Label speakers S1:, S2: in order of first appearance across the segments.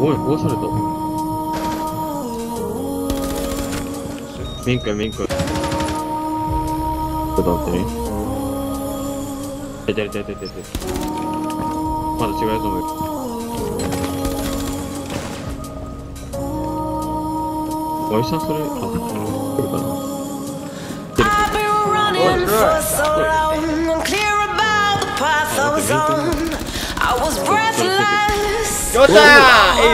S1: おい、こうされた。ミンク、ミンク。ちょっと待ってね。いたいたいたいたいた。まだ違うやつもいる。おいさんそれ、あ、来るかな。
S2: よっしゃー！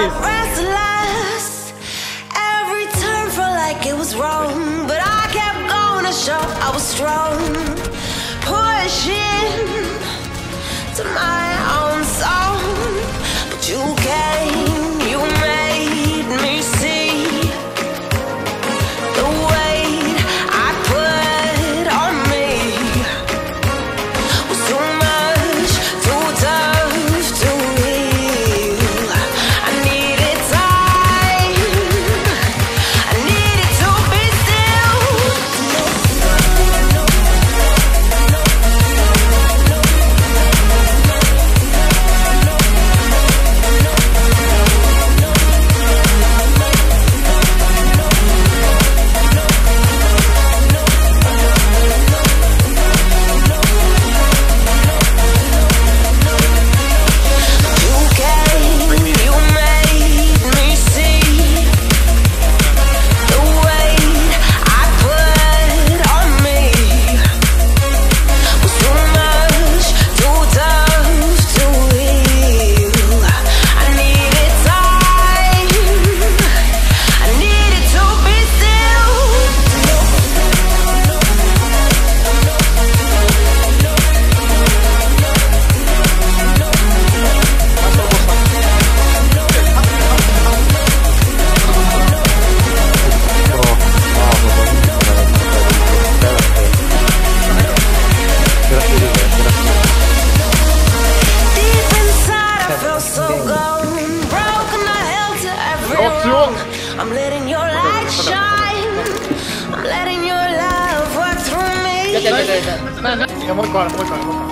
S3: I'm letting your light shine. I'm letting your love work through me.
S2: いやもう一個あるもう一個あるもう一個ある。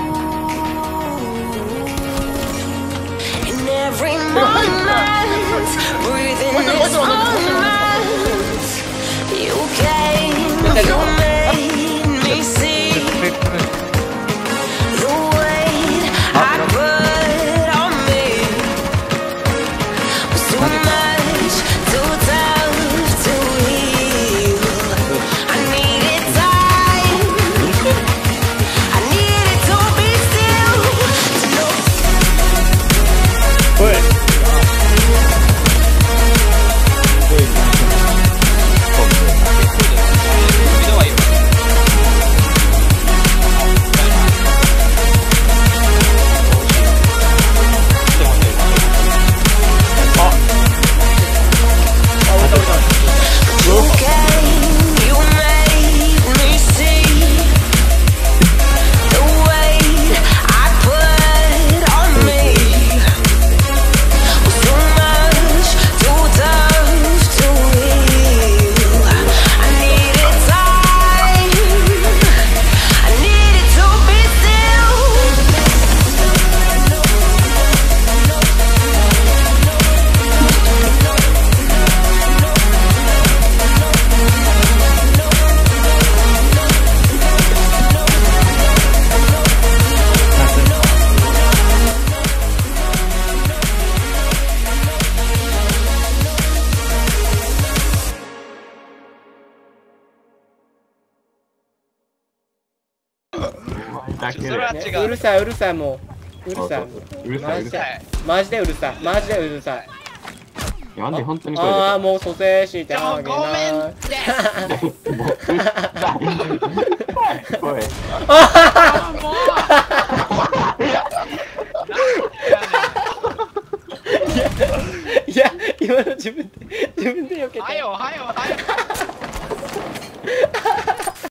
S3: In every moment, breathing this moment, you came, you made me see the weight I put on me was too much, too tough to heal. I needed time, I needed to be still, to know.
S2: おい。 うるさいうるさいもううるさいマジでうるさいマジでうるさい。
S1: なんで本当に
S2: ああもう蘇生してあげない。
S1: おい。
S2: いや今の自分で避けて。
S4: はよはよはよ。